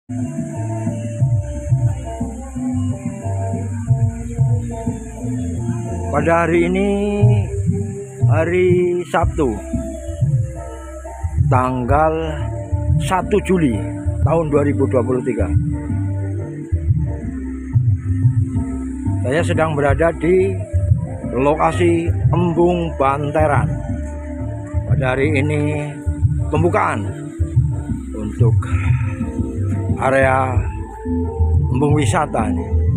Pada hari ini, hari Sabtu, tanggal 1 Juli tahun 2023. Saya sedang berada di lokasi Embung Banteran. Pada hari ini pembukaan untuk area embung wisata nih.